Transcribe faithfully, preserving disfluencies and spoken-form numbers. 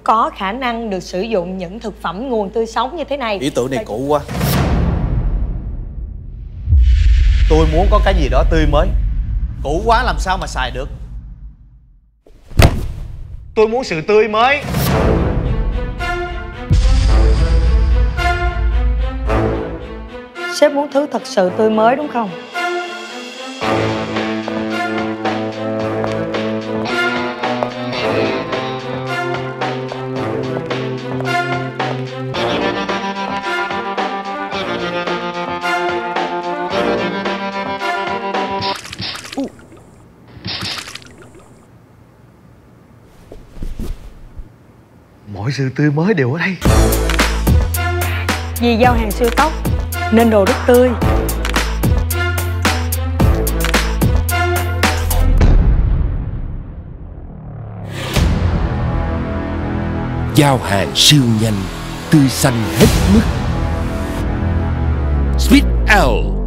có khả năng được sử dụng những thực phẩm nguồn tươi sống như thế này. Ý tưởng này cũ quá. Tôi muốn có cái gì đó tươi mới. Cũ quá làm sao mà xài được. Tôi muốn sự tươi mới. Sếp muốn thứ thật sự tươi mới đúng không? Mọi sự tươi mới đều ở đây. Vì giao hàng siêu tốc nên đồ rất tươi. Giao hàng siêu nhanh, tươi xanh hết mức. Sweet L